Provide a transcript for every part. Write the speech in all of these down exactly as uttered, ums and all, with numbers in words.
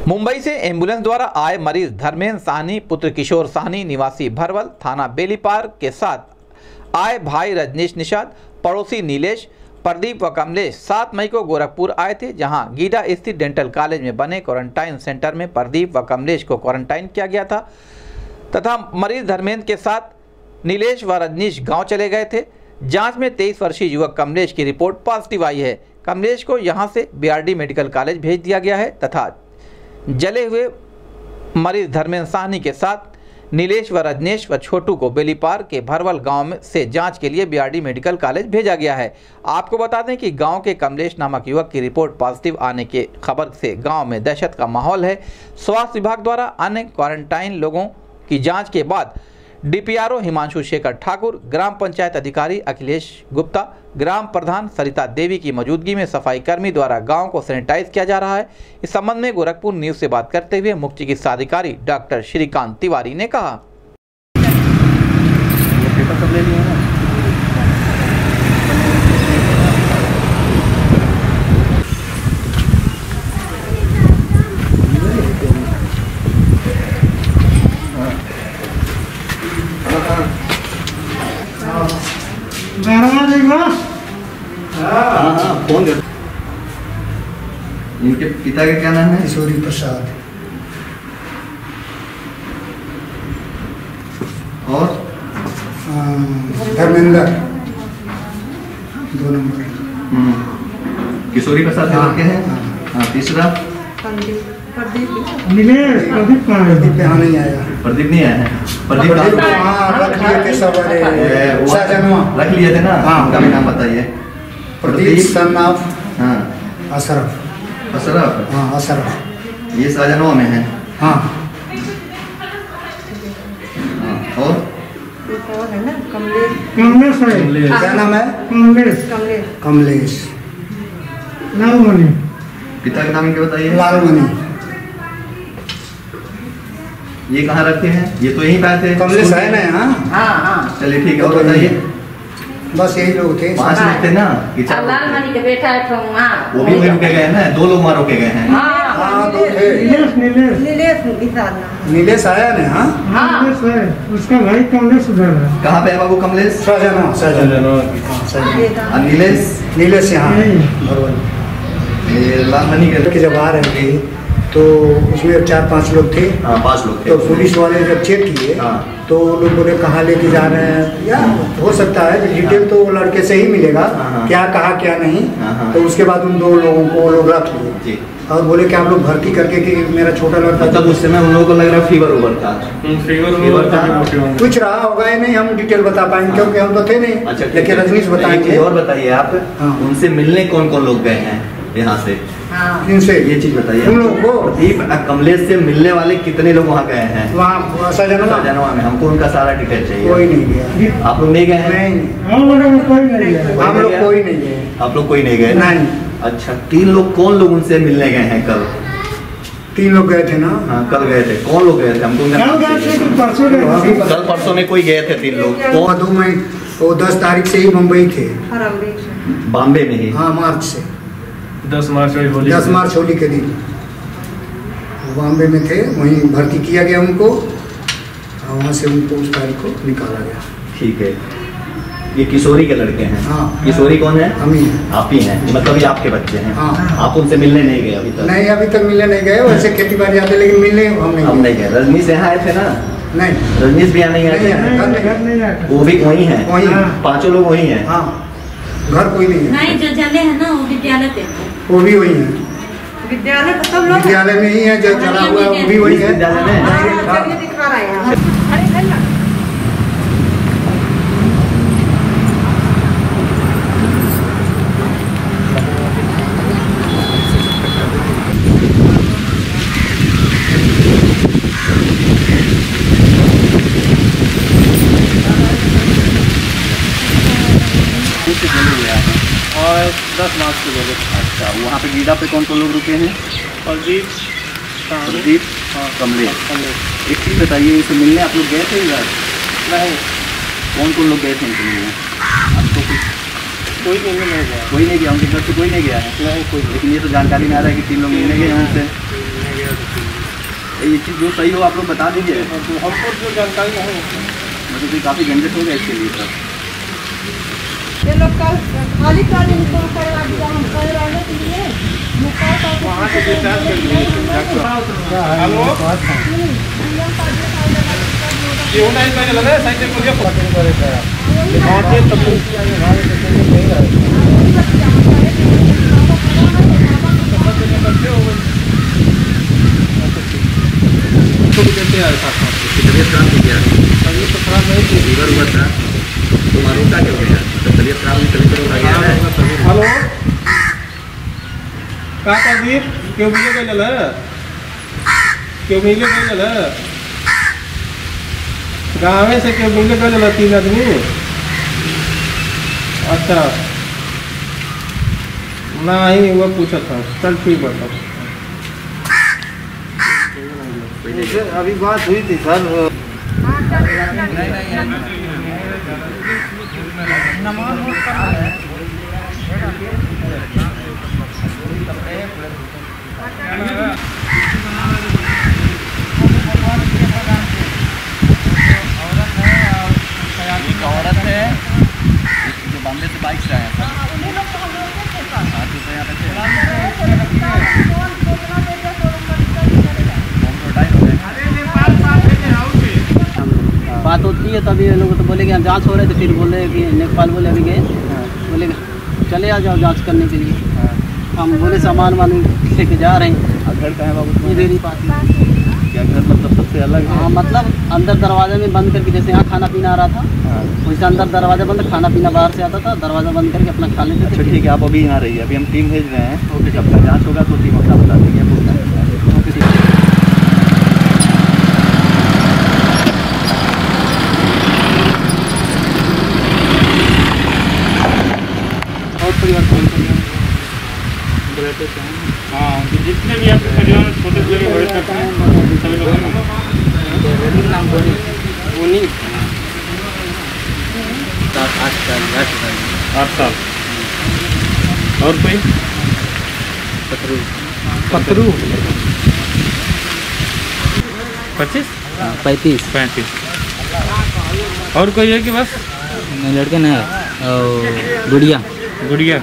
मुंबई से एम्बुलेंस द्वारा आए मरीज धर्मेंद्र साहनी पुत्र किशोर साहनी निवासी भरवल थाना बेलीपार के साथ आए भाई रजनीश निषाद पड़ोसी नीलेश प्रदीप व कमलेश सात मई को गोरखपुर आए थे, जहां गीडा स्थित डेंटल कॉलेज में बने क्वारंटाइन सेंटर में प्रदीप व कमलेश को क्वारंटाइन किया गया था तथा मरीज धर्मेंद्र के साथ नीलेश व रजनीश गांव चले गए थे। जांच में तेईस वर्षीय युवक कमलेश की रिपोर्ट पॉजिटिव आई है। कमलेश को यहां से बीआरडी मेडिकल कॉलेज भेज दिया गया है तथा जले हुए मरीज धर्मेंद्र साहनी के साथ नीलेश व रजनेश व छोटू को बेलीपार के भरवल गांव में से जांच के लिए बीआरडी मेडिकल कॉलेज भेजा गया है। आपको बता दें कि गांव के कमलेश नामक युवक की रिपोर्ट पॉजिटिव आने के खबर से गांव में दहशत का माहौल है। स्वास्थ्य विभाग द्वारा अन्य क्वारंटाइन लोगों की जांच के बाद डीपीआरओ हिमांशु शेखर ठाकुर, ग्राम पंचायत अधिकारी अखिलेश गुप्ता, ग्राम प्रधान सरिता देवी की मौजूदगी में सफाई कर्मी द्वारा गांव को सैनिटाइज किया जा रहा है। इस संबंध में गोरखपुर न्यूज से बात करते हुए मुख्य चिकित्सा अधिकारी डॉक्टर श्रीकांत तिवारी ने कहा। हाँ, फोन कर। इनके पिता का क्या नाम है? किशोरी प्रसाद। और धर्मेंद्र दो नंबर। किशोरी प्रसाद के हैं। हाँ, तीसरा नीलेश प्रदीप प्रदीप यहाँ नहीं आया। प्रदीप नहीं आया है। प्रदीप हाँ, रख लिए थे सब, रख लिए थे ना। हाँ, उनका भी नाम बताइए। प्रदीप सन ऑफ हाँ अशरफ। अशरफ। हाँ अशरफ। ये शाहजहां में है। हाँ। और कमलेश कमलेश क्या नाम है? कमलेश कमलेश लालमणि। पिता का नाम क्या बताइए? लालमणि। ये कहाँ रखे हैं? ये तो यहीं पे थे। कमलेश है ना? हाँ हाँ हाँ। चलिए ठीक है। और बताइए। बस यही लोग थे। पांच लोग थे ना? लालमणि के बेटा है तो वहाँ वो भी वहीं रुके गए हैं। दो लोग वहाँ रुके गए हैं। हाँ दो थे। नीलेश नीलेश नीलेश नीलेश आया ना? हाँ नीलेश है। उसका भाई कमलेश उधर है। कहाँ पे है बाबू कमलेश? शाहजहां शाहजहां। नीलेश नीलेश यहाँ भरवल। लालमणि के जब आ रहे थे तो उसमें चार पांच लोग थे। हाँ, पांच लोग थे। तो पुलिस वाले जब चेक किए तो लोग बोले कहाँ लेके जा रहे हैं, या हो सकता है डिटेल तो लड़के से ही मिलेगा क्या कहा क्या नहीं। तो उसके बाद उन दो लोगों को लोग रख लिए और बोले कि आप लोग भर्ती करके कि मेरा छोटा लड़का। तब उस समय उन लोगों को लग रहा फीवर ओवर था। फीवर था कुछ रहा होगा ही नहीं, हम डिटेल बता पाएंगे क्योंकि हम तो थे नहीं। अच्छा, लेकिन रजनीश बताएंगे। और बताइए आप उनसे मिलने कौन कौन लोग गए हैं यहाँ से? इनसे ये चीज बताइए हम लोगों को। प्रदीप कमलेश से मिलने वाले कितने लोग वहाँ गए हैं? वहाँ शाहजहां में। हमको उनका सारा डिटेल चाहिए। कोई नहीं गया। आप लोग नहीं गए हैं? हम लोग कोई नहीं गए। हम लोग कोई नहीं गए। आप लोग कोई नहीं गए? नहीं। अच्छा, तीन लोग कौन लोग उनसे मिलने गए हैं कल? तीन लोग गए थे ना? हाँ, कल गए थे। कौन लोग गए थे? हमको कल परसों में कोई गए थे तीन लोग। कौन? दो मई वो दस तारीख से ही मुंबई थे। बॉम्बे में ही? हाँ, मार्च से। दस मार्च होली दस मार्च होली के दिन बॉम्बे में थे। वहीं भर्ती किया गया उनको और वहाँ से उनको उस तारीख को निकाला गया। ठीक है। ये किशोरी के लड़के हैं? हाँ। किशोरी कौन है? हम ही हैं। आप ही हैं, मतलब ये आपके बच्चे हैं? हाँ। आप उनसे मिलने नहीं गए अभी तक? नहीं, अभी तक मिलने नहीं गए। वैसे खेती बाड़ी आते लेकिन मिलने हम नहीं हम नहीं गए। रजनीश यहाँ आए थे ना? नहीं, रजनीश भी यहाँ नहीं आए थे? वो भी वही है? वही पांचों लोग वही हैं? हाँ, घर कोई नहीं है। नहीं, जो जले है ना वो विद्यालय पे। वो भी वही है। विद्यालय तो सब लोग विद्यालय में ही है। जो जला हुआ है वो भी वही है। विद्यालय में दिखा रहे हैं। और दस मार्च को बोले। अच्छा, वहाँ पे गीडा पे कौन कौन लोग रुके हैं? प्रदीप प्रदीप हाँ कमलेश। कमलेश। एक चीज़ बताइए, इसे मिलने आप लोग गए थे इधर? नहीं। कौन कौन लोग गए थे इनके मिलने? आपको कुछ कोई मिलने नहीं गया। कोई नहीं गया? उनके घर से कोई नहीं गया है? नहीं कोई। लेकिन ये तो जानकारी में आ रहा है कि तीन लोग मिलने गए हैं उनसे। ये चीज़ जो सही हो आप लोग बता दीजिए। तो हमको जो जानकारी नहीं मतलब कि काफ़ी झंझट हो गया इसके लिए सर। ये लोग कल खाली खाली हमको करवा दिया, हम कल रहने के लिए वहाँ से डिस्चार्ज कर दिए। हेलो क्यों नहीं पहले लगे साइकिल को लिया पकड़ करेगा और ये तब कैसे आए साथ में तबीयत खराब हो गया? तबीयत तो खराब नहीं थी, फीवर हुआ था तो मालूम क्या हो गया? तो तबीयत खराब नहीं तभी तो लगा है। हेलो का तबीयत क्यों मिले गए लल क्यों मिले गए लल गाँव से क्यों मिले गए लल तीन आदमी? अच्छा नहीं वो पूछा था। चल ठीक बताओ। अभी बात हुई थी सर। औरत है जो बॉम्बे से बाइक से आया था। बात होती है तभी ये लोग तो बोले कि हम जांच हो रहे थे, फिर बोले कि नेपाल बोले अभी गए, बोले चले आ जाओ जांच करने के लिए। हम बोले सामान वामान लेके जा रहे हैं। घर कहाँ है बाबू? इधर ही पास में। क्या घर मतलब सबसे अलग है? हाँ मतलब अंदर दरवाजे में बंद करके, जैसे यहाँ खाना पीना आ रहा था वैसे अंदर दरवाजा बंद, खाना पीना बाहर से आता था, दरवाजा बंद करके अपना खा लेते थे। अच्छा ठीक है, आप अभी यहाँ रहिए, अभी हम टीम भेज रहे हैं। ओके, जब तक जाँच होगा तो टीम अपना बता देंगे। हाँ जितने भी आपके परिवार में छोटे से लेकर बड़े तक हैं सभी लोग उन्हीं आठ साल आठ साल और कोई पथरू पतरू पच्चीस पैंतीस पैंतीस और कोई है कि बस लड़के न और गुड़िया गुड़िया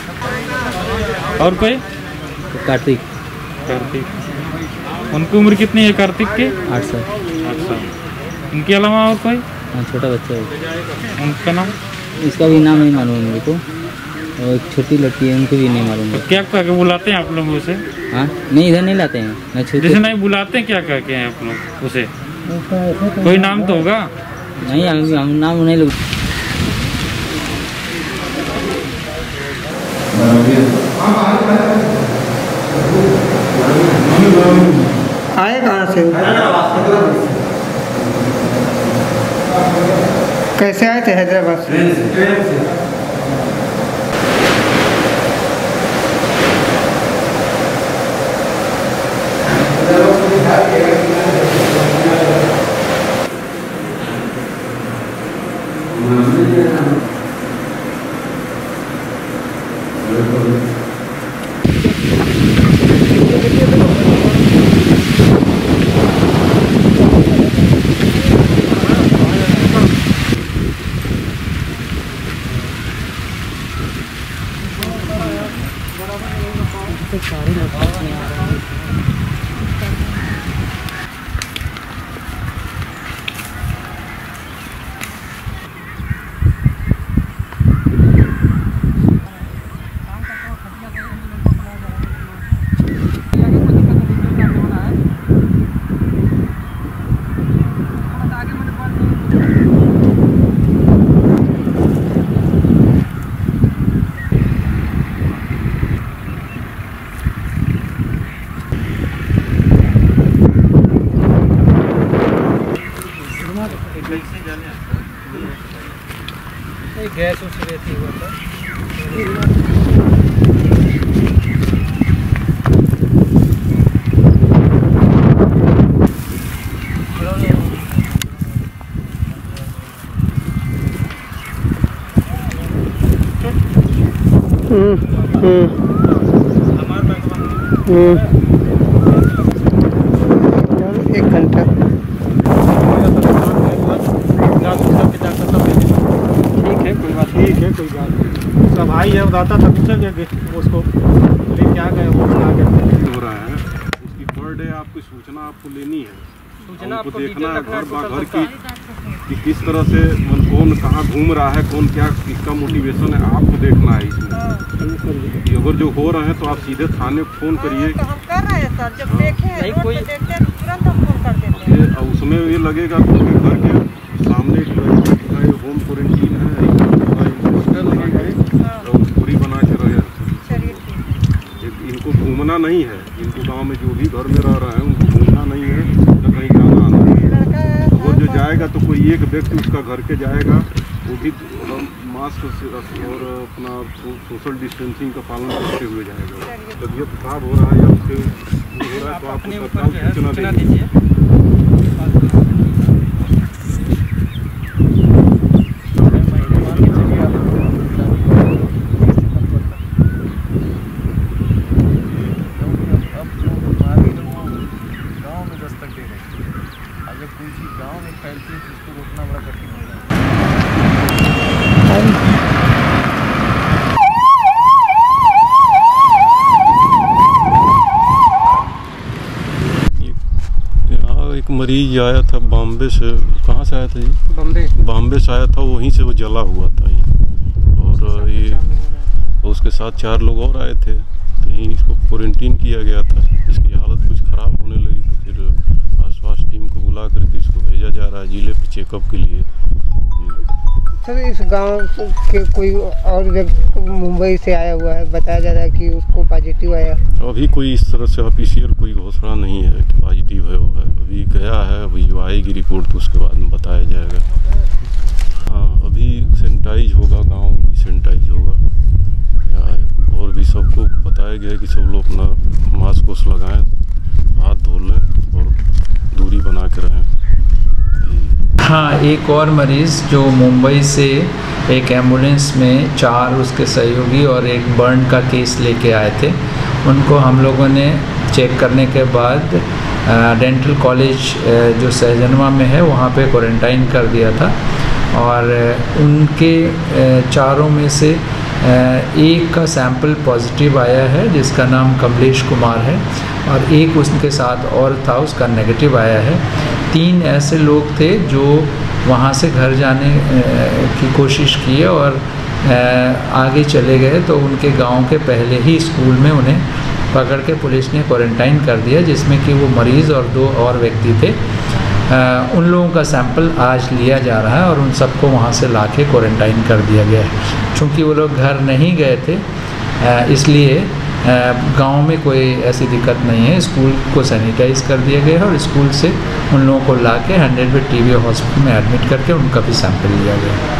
और कोई कार्तिक कार्तिक उनकी उम्र कितनी है कार्तिक की? आठ साल आठ साल। इनके अलावा और कोई? हाँ छोटा बच्चा है। उनका नाम? इसका भी नाम नहीं मालूम मेरे को, और एक छोटी लड़की है उनको भी नहीं मालूम। तो क्या कह के बुलाते हैं आप लोग उसे? हाँ नहीं इधर नहीं लाते हैं ना, जैसे नहीं बुलाते हैं क्या कह के हैं आप लोग उसे? कोई नाम तो होगा? नहीं हम, हम नाम नहीं लोग। आए कहाँ से? कैसे आए थे हैदराबाद से? गैस उस रहती हुआ था। हम्म हम्म भाई है दाता तक पूछा गया उसको लेके आ गए वो आ गए हो रहा है उसकी पर डे आपकी सूचना आपको लेनी है, सूचना आपको देखना है घर बा घर की कि किस तरह से कौन कहाँ घूम रहा है, कौन क्या किसका मोटिवेशन है, आपको देखना है इसमें। अगर जो हो रहे हैं तो आप सीधे थाने फ़ोन करिए। हम कर रहे हैं सर, जब देखें रोड पे देखते हैं तुरंत हम फोन कर देते हैं। ये उसमें ये लगेगा तो घर के सामने होम क्वारंटीन है पूरी बना के रहे। इनको घूमना नहीं है, इनको गांव में जो भी घर में रह रहे हैं उनको घूमना नहीं है, न कहीं जाना आना है। और जो जाएगा तो कोई एक व्यक्ति उसका घर के जाएगा, वो भी मास्क और अपना सोशल डिस्टेंसिंग का पालन करते हुए जाएगा। तबीयत खराब हो रहा है या उससे हो रहा है तो आपको तत्काल सूचना दीजिए। मरीज आया था बॉम्बे से, कहाँ से आया था जी? बॉम्बे बॉम्बे से आया था, वहीं से वो जला हुआ था ये। और ये उसके साथ चार लोग और आए थे, तो यहीं इसको क्वारंटीन किया गया था। इसकी हालत कुछ ख़राब होने लगी तो फिर स्वास्थ्य टीम को बुला करके इसको भेजा जा रहा है जिले पे चेकअप के लिए। सर इस गांव के कोई और व्यक्ति मुंबई से आया हुआ है, बताया जा रहा है कि उसको पॉजिटिव आया। अभी कोई इस तरह से ऑफिशियल कोई घोषणा नहीं है कि पॉजिटिव है वो है। अभी गया है, अभी जो आएगी रिपोर्ट तो उसके बाद में बताया जाएगा। हाँ अभी सैनिटाइज होगा, गांव भी सैनिटाइज होगा। और भी सबको बताया गया है कि सब लोग अपना मास्क वास्क लगाएं, हाथ धो लें और दूरी बना के रहें। हाँ, एक और मरीज़ जो मुंबई से एक एम्बुलेंस में चार उसके सहयोगी और एक बर्न का केस लेके आए थे, उनको हम लोगों ने चेक करने के बाद डेंटल कॉलेज जो सहजनवा में है वहाँ पे क्वारंटाइन कर दिया था। और उनके चारों में से एक का सैंपल पॉजिटिव आया है जिसका नाम कमलेश कुमार है, और एक उसके साथ और था उसका नेगेटिव आया है। तीन ऐसे लोग थे जो वहाँ से घर जाने की कोशिश किए और आगे चले गए, तो उनके गांव के पहले ही स्कूल में उन्हें पकड़ के पुलिस ने क्वारंटाइन कर दिया, जिसमें कि वो मरीज़ और दो और व्यक्ति थे। उन लोगों का सैंपल आज लिया जा रहा है और उन सबको वहाँ से ला के क्वारंटाइन कर दिया गया है। चूँकि वो लोग घर नहीं गए थे इसलिए गांव में कोई ऐसी दिक्कत नहीं है। स्कूल को सैनिटाइज कर दिया गया है और स्कूल से उन लोगों को ला के hundred bed T B hospital में एडमिट करके उनका भी सैंपल लिया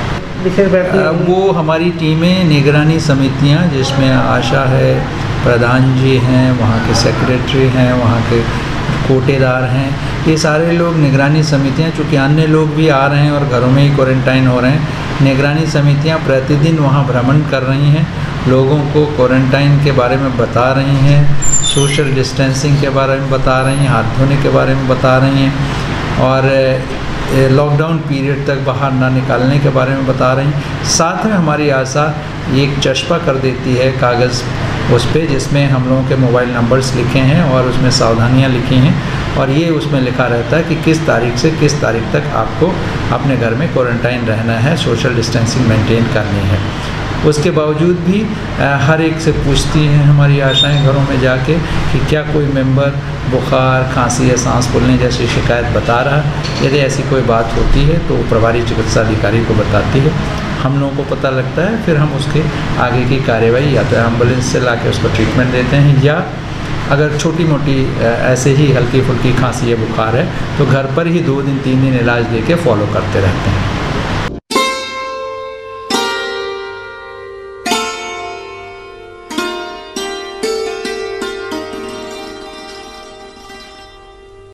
गया। वो हमारी टीमें निगरानी समितियां जिसमें आशा है, प्रधान जी हैं, वहाँ के सेक्रेटरी हैं, वहाँ के कोटेदार हैं, ये सारे लोग निगरानी समितियां, चूँकि अन्य लोग भी आ रहे हैं और घरों में ही क्वारंटाइन हो रहे हैं, निगरानी समितियां प्रतिदिन वहाँ भ्रमण कर रही हैं, लोगों को क्वारंटाइन के बारे में बता रही हैं, सोशल डिस्टेंसिंग के बारे में बता रही हैं, हाथ धोने के बारे में बता रही हैं और लॉकडाउन पीरियड तक बाहर ना निकालने के बारे में बता रही हैं। साथ में हमारी आशा एक चस्पा कर देती है कागज़ उस पर जिसमें हम लोगों के मोबाइल नंबर्स लिखे हैं और उसमें सावधानियां लिखी हैं, और ये उसमें लिखा रहता है कि किस तारीख से किस तारीख तक आपको अपने घर में क्वारंटाइन रहना है, सोशल डिस्टेंसिंग मेंटेन करनी है। उसके बावजूद भी हर एक से पूछती हैं हमारी आशाएं घरों में जाके कि क्या कोई मेंबर बुखार, खांसी या सांस फूलने जैसी शिकायत बता रहा है। यदि ऐसी कोई बात होती है तो प्रभारी चिकित्सा अधिकारी को बताती है, हम लोगों को पता लगता है, फिर हम उसके आगे की कार्यवाही या तो एम्बुलेंस से लाके उसको ट्रीटमेंट देते हैं, या अगर छोटी मोटी ऐसे ही हल्की फुल्की खांसी या बुखार है तो घर पर ही दो दिन तीन दिन इलाज देके फॉलो करते रहते हैं।